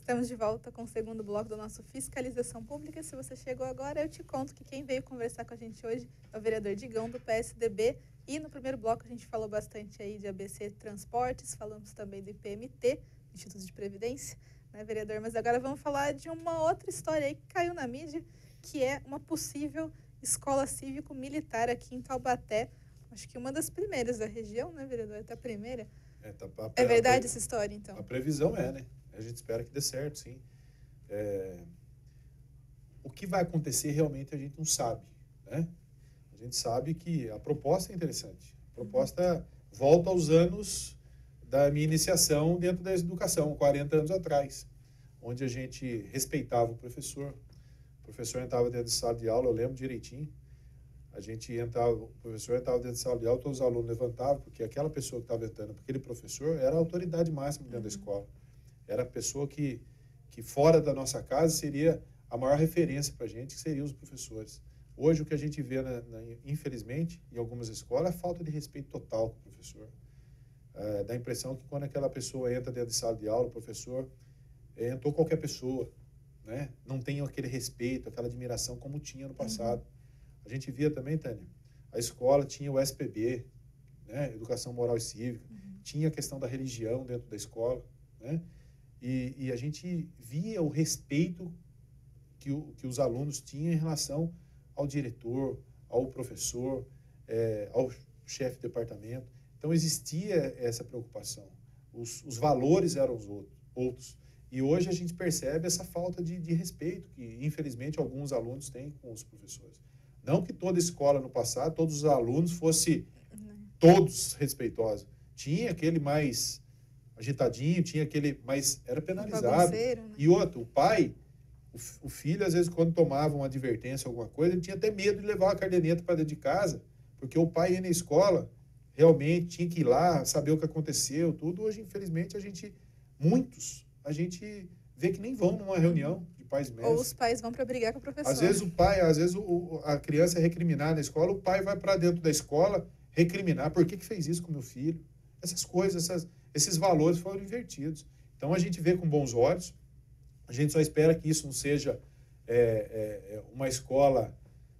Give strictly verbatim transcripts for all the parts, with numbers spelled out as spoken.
Estamos de volta com o segundo bloco do nosso Fiscalização Pública. Se você chegou agora, eu te conto que quem veio conversar com a gente hoje é o vereador Digão, do P S D B. E no primeiro bloco a gente falou bastante aí de A B C Transportes, falamos também do I P M T, Instituto de Previdência, né, vereador? Mas agora vamos falar de uma outra história aí que caiu na mídia, que é uma possível escola cívico-militar aqui em Taubaté. Acho que uma das primeiras da região, né, vereador? Até a primeira. É, tá, a, é verdade a, a, essa história, então? A previsão é, né? A gente espera que dê certo, sim. É, o que vai acontecer realmente a gente não sabe, né? A gente sabe que a proposta é interessante. A proposta volta aos anos da minha iniciação dentro da educação, quarenta anos atrás, onde a gente respeitava o professor. O professor entrava dentro de sala de aula, eu lembro direitinho. A gente entrava, o professor entrava dentro de sala de aula, todos os alunos levantavam, porque aquela pessoa que estava entrando, aquele professor, era a autoridade máxima dentro uhum. da escola. Era a pessoa que, que fora da nossa casa, seria a maior referência para a gente, que seriam os professores. Hoje, o que a gente vê, na, na, infelizmente, em algumas escolas, é a falta de respeito total com o professor. É, dá a impressão que quando aquela pessoa entra dentro de sala de aula, o professor, é, entrou qualquer pessoa, né? Não tem aquele respeito, aquela admiração como tinha no passado. Uhum. A gente via também, Tânia, a escola tinha o S P B, né? Educação Moral e Cívica, uhum. tinha a questão da religião dentro da escola, né? E, e a gente via o respeito que, o, que os alunos tinham em relação ao diretor, ao professor, é, ao chefe de departamento. Então, existia essa preocupação. Os, os valores eram os outros, outros. E hoje a gente percebe essa falta de, de respeito que, infelizmente, alguns alunos têm com os professores. Não que toda escola no passado, todos os alunos fossem todos respeitosos. Tinha aquele mais agitadinho, tinha aquele, mas era penalizado. Né? E outro, o pai, o, o filho, às vezes, quando tomava uma advertência, alguma coisa, ele tinha até medo de levar a caderneta para dentro de casa, porque o pai ia na escola, realmente tinha que ir lá, saber o que aconteceu, tudo. Hoje, infelizmente, a gente, muitos, a gente vê que nem vão numa reunião de pais e mestres. Ou os pais vão para brigar com o professor. Às vezes o pai, às vezes o, a criança é recriminada na escola, o pai vai para dentro da escola recriminar, por que que fez isso com meu filho? Essas coisas, essas, esses valores foram invertidos. Então a gente vê com bons olhos, a gente só espera que isso não seja é, é, uma escola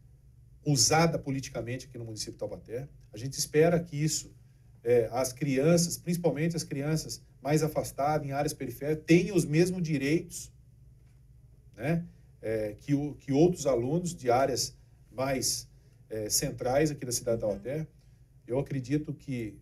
usada politicamente aqui no município de Taubaté. A gente espera que isso, é, as crianças, principalmente as crianças mais afastadas, em áreas periféricas, tenham os mesmos direitos, né? É, que, o, que outros alunos de áreas mais é, centrais aqui da cidade de Taubaté. Eu acredito que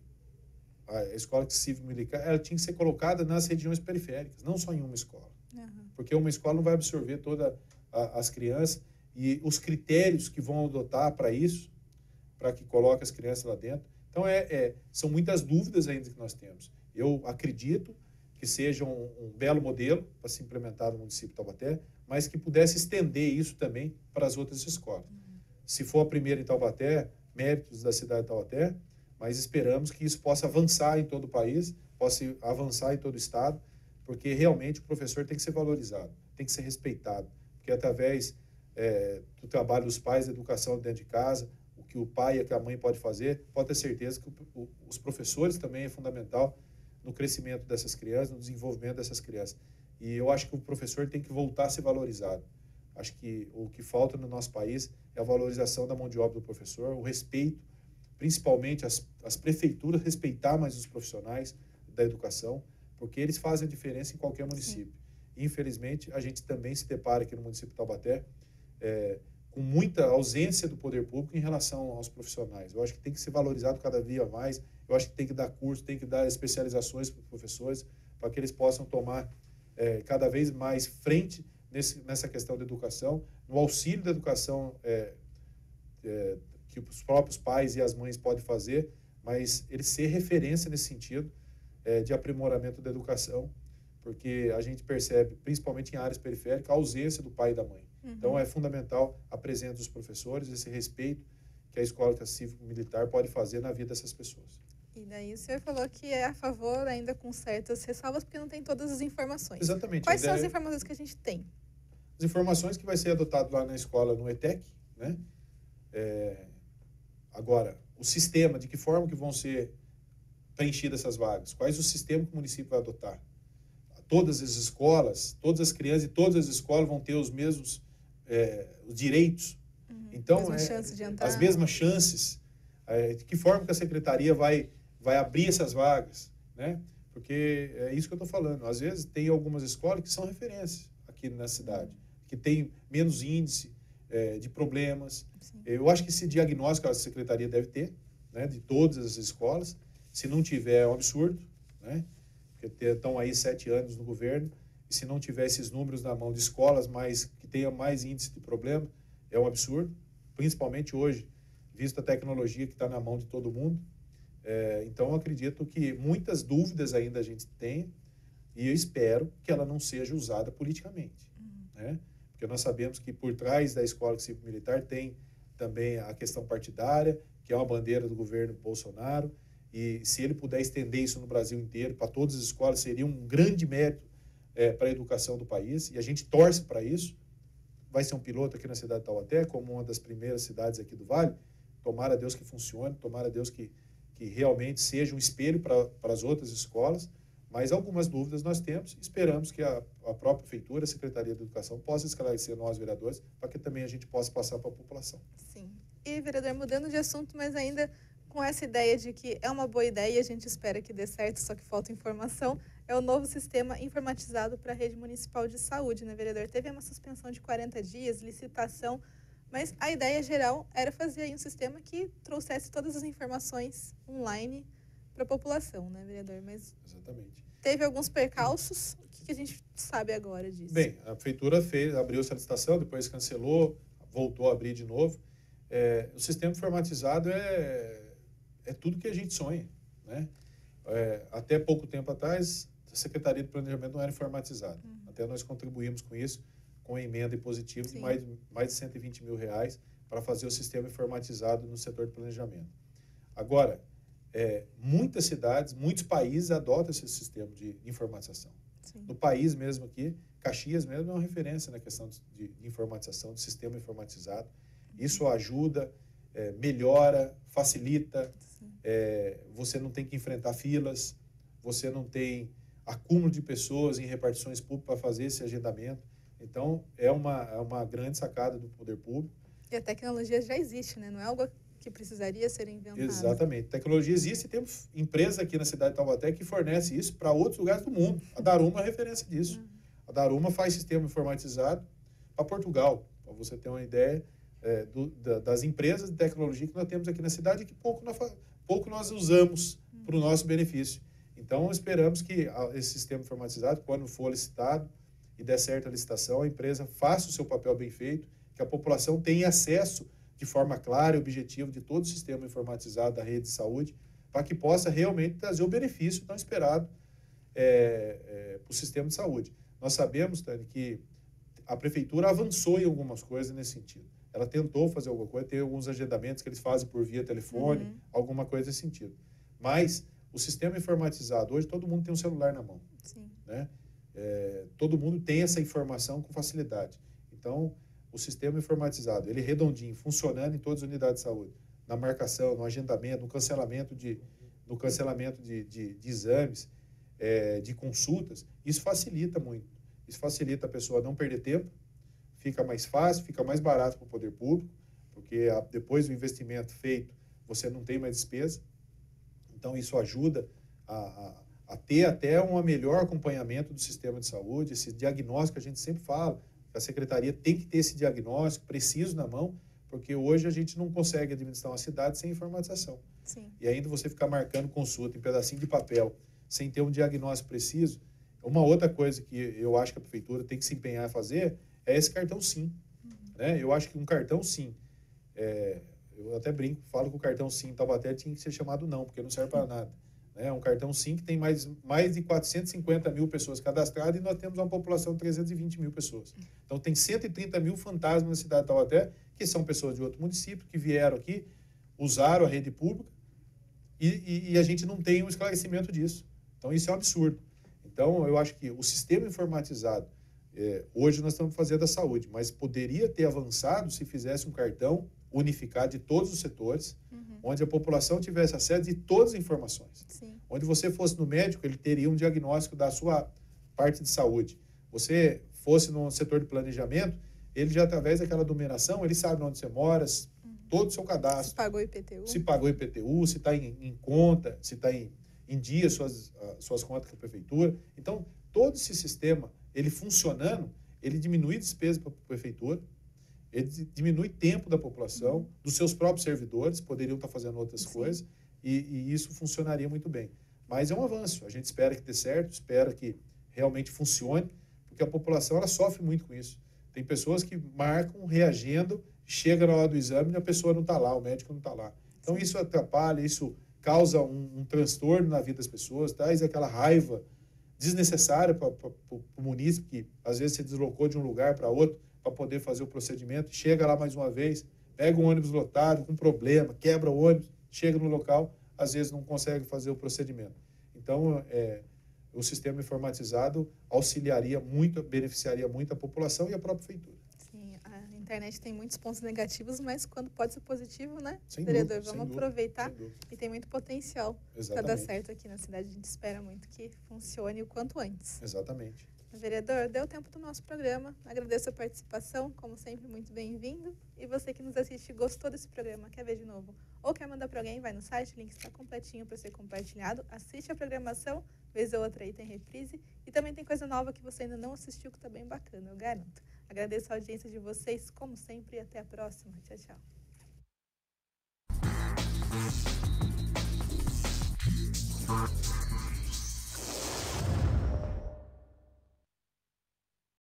a escola cívico-militar ela tinha que ser colocada nas regiões periféricas, não só em uma escola. Uhum. Porque uma escola não vai absorver todas as crianças e os critérios que vão adotar para isso, para que coloque as crianças lá dentro. Então, é, é, são muitas dúvidas ainda que nós temos. Eu acredito que seja um, um belo modelo para se implementar no município de Taubaté, mas que pudesse estender isso também para as outras escolas. Uhum. Se for a primeira em Taubaté, méritos da cidade de Taubaté, mas esperamos que isso possa avançar em todo o país, possa avançar em todo o estado, porque realmente o professor tem que ser valorizado, tem que ser respeitado, porque através é, do trabalho dos pais, da educação dentro de casa, o que o pai e a mãe pode fazer, pode ter certeza que o, o, os professores também é fundamental no crescimento dessas crianças, no desenvolvimento dessas crianças. E eu acho que o professor tem que voltar a ser valorizado. Acho que o que falta no nosso país é a valorização da mão de obra do professor, o respeito, principalmente as, as prefeituras respeitar mais os profissionais da educação, porque eles fazem a diferença em qualquer município. Sim. Infelizmente, a gente também se depara aqui no município de Taubaté é, com muita ausência do poder público em relação aos profissionais. Eu acho que tem que ser valorizado cada dia mais, eu acho que tem que dar curso, tem que dar especializações para os professores, para que eles possam tomar é, cada vez mais frente nesse, nessa questão da educação, no auxílio da educação é, é, que os próprios pais e as mães podem fazer, mas ele ser referência nesse sentido é, de aprimoramento da educação, porque a gente percebe, principalmente em áreas periféricas, a ausência do pai e da mãe. Uhum. Então, é fundamental a presença dos professores, esse respeito que a escola cívico-militar pode fazer na vida dessas pessoas. E daí o senhor falou que é a favor, ainda com certas ressalvas, porque não tem todas as informações. Exatamente. Quais são as informações que a gente tem? As informações que vai ser adotado lá na escola, no E T E C, né? É... Agora, o sistema, de que forma que vão ser preenchidas essas vagas? Quais o sistema que o município vai adotar? todas as escolas, todas as crianças e todas as escolas vão ter os mesmos é, os direitos. Uhum. Então, Mesma é, chance de entrar. as mesmas chances. É, de que forma que a secretaria vai, vai abrir essas vagas, né? Porque é isso que eu estou falando. Às vezes tem algumas escolas que são referências aqui na cidade, que tem menos índice é, de problemas. Sim. Eu acho que esse diagnóstico a secretaria deve ter, né, de todas as escolas. Se não tiver, é um absurdo, né? Porque estão aí sete anos no governo, e se não tiver esses números na mão de escolas mais, que tenham mais índice de problema, é um absurdo, principalmente hoje, visto a tecnologia que está na mão de todo mundo. É, então, eu acredito que muitas dúvidas ainda a gente tem, e eu espero que ela não seja usada politicamente. Uhum. Né? Porque nós sabemos que por trás da Escola Cívico Militar tem também a questão partidária, que é uma bandeira do governo Bolsonaro, e se ele puder estender isso no Brasil inteiro, para todas as escolas, seria um grande mérito é, para a educação do país, e a gente torce para isso. Vai ser um piloto aqui na cidade de Taubaté, como uma das primeiras cidades aqui do Vale. Tomara a Deus que funcione, tomara a Deus que, que realmente seja um espelho para, para as outras escolas, mas algumas dúvidas nós temos, esperamos que a, a própria Prefeitura, a Secretaria de Educação, possa esclarecer nós, vereadores, para que também a gente possa passar para a população. Sim. E, vereador, mudando de assunto, mas ainda com essa ideia de que é uma boa ideia e a gente espera que dê certo, só que falta informação, é o novo sistema informatizado para a rede municipal de saúde, né, vereador? Teve uma suspensão de quarenta dias, licitação, mas a ideia geral era fazer aí um sistema que trouxesse todas as informações online para a população, né, vereador? Mas exatamente. Teve alguns percalços. O que a gente sabe agora disso? Bem, a prefeitura fez, abriu essa licitação, depois cancelou, voltou a abrir de novo. É, o sistema informatizado é, é tudo que a gente sonha, né? É, até pouco tempo atrás, a Secretaria de Planejamento não era informatizada. Uhum. Até nós contribuímos com isso, com a emenda impositiva de mais, mais de cento e vinte mil reais para fazer o sistema informatizado no setor de planejamento. Agora, é, muitas cidades, muitos países adotam esse sistema de informatização. Sim. No país mesmo aqui, Caxias mesmo é uma referência na questão de, de informatização, de sistema informatizado. Isso ajuda, é, melhora, facilita, é, você não tem que enfrentar filas, você não tem acúmulo de pessoas em repartições públicas para fazer esse agendamento. Então, é uma, é uma grande sacada do poder público. E a tecnologia já existe, né? Não é algo que precisaria ser inventado. Exatamente. Tecnologia existe e temos empresa aqui na cidade de Taubaté que fornece isso para outros lugares do mundo. A Daruma é referência disso. Uhum. A Daruma faz sistema informatizado para Portugal, para você ter uma ideia é, do, da, das empresas de tecnologia que nós temos aqui na cidade e que pouco nós, pouco nós usamos uhum. para o nosso benefício. Então, esperamos que esse sistema informatizado, quando for licitado e der certo a licitação, a empresa faça o seu papel bem feito, que a população tenha acesso de forma clara e objetiva de todo o sistema informatizado da rede de saúde, para que possa realmente trazer o benefício tão esperado é, é, para o sistema de saúde. Nós sabemos, Tânia, que a prefeitura avançou em algumas coisas nesse sentido. Ela tentou fazer alguma coisa, tem alguns agendamentos que eles fazem por via telefone, uhum. alguma coisa nesse sentido. Mas o sistema informatizado, hoje todo mundo tem um celular na mão. Sim. Né? É, todo mundo tem essa informação com facilidade. Então, o sistema informatizado, ele é redondinho, funcionando em todas as unidades de saúde, na marcação, no agendamento, no cancelamento de, no cancelamento de, de, de exames, é, de consultas, isso facilita muito. Isso facilita a pessoa não perder tempo, fica mais fácil, fica mais barato para o poder público, porque a, depois do investimento feito, você não tem mais despesa. Então, isso ajuda a, a, a ter até um melhor acompanhamento do sistema de saúde, esse diagnóstico que a gente sempre fala. A secretaria tem que ter esse diagnóstico preciso na mão, porque hoje a gente não consegue administrar uma cidade sem informatização. Sim. E ainda você ficar marcando consulta em pedacinho de papel, sem ter um diagnóstico preciso. Uma outra coisa que eu acho que a prefeitura tem que se empenhar a fazer é esse cartão SIM. Uhum. Né? Eu acho que um cartão SIM, é, eu até brinco, falo que o cartão SIM em Taubaté tinha que ser chamado não, porque não serve para nada. É um cartão SIM que tem mais, mais de quatrocentas e cinquenta mil pessoas cadastradas e nós temos uma população de trezentas e vinte mil pessoas. Então, tem cento e trinta mil fantasmas na cidade de Taubaté, que são pessoas de outro município, que vieram aqui, usaram a rede pública e, e, e a gente não tem um esclarecimento disso. Então, isso é um absurdo. Então, eu acho que o sistema informatizado, é, hoje nós estamos fazendo a saúde, mas poderia ter avançado se fizesse um cartão unificado de todos os setores, uhum. onde a população tivesse acesso de todas as informações. Sim. Onde você fosse no médico, ele teria um diagnóstico da sua, parte de saúde, você fosse no setor de planejamento, ele já, através daquela numeração, ele sabe onde você mora, uhum. todo o seu cadastro. Se pagou I P T U. Se pagou I P T U, se está em, em conta, se está em, em dia suas, uh, suas contas com a prefeitura. Então, todo esse sistema, ele funcionando, ele diminui despesa para a prefeitura, ele diminui tempo da população, uhum. dos seus próprios servidores, poderiam estar fazendo outras Sim. coisas, e, e isso funcionaria muito bem. Mas é um avanço, a gente espera que dê certo, espera que realmente funcione, porque a população ela sofre muito com isso. Tem pessoas que marcam reagindo, chega na hora do exame e a pessoa não está lá, o médico não está lá. Então isso atrapalha, isso causa um, um transtorno na vida das pessoas, traz aquela raiva desnecessária para o munícipe, que às vezes se deslocou de um lugar para outro para poder fazer o procedimento, chega lá mais uma vez, pega um ônibus lotado com problema, quebra o ônibus, chega no local, às vezes não consegue fazer o procedimento. Então, é, o sistema informatizado auxiliaria muito, beneficiaria muito a população e a própria prefeitura. Sim, a internet tem muitos pontos negativos, mas quando pode ser positivo, né, sem vereador? Dúvida, vamos aproveitar e tem muito potencial para dar certo aqui na cidade. A gente espera muito que funcione o quanto antes. Exatamente. Vereador, deu tempo do nosso programa. Agradeço a participação, como sempre, muito bem-vindo. E você que nos assiste gostou desse programa, quer ver de novo? Ou quer mandar para alguém, vai no site, o link está completinho para ser compartilhado. Assiste a programação, vez ou outra aí tem reprise. E também tem coisa nova que você ainda não assistiu, que está bem bacana, eu garanto. Agradeço a audiência de vocês, como sempre, e até a próxima. Tchau, tchau.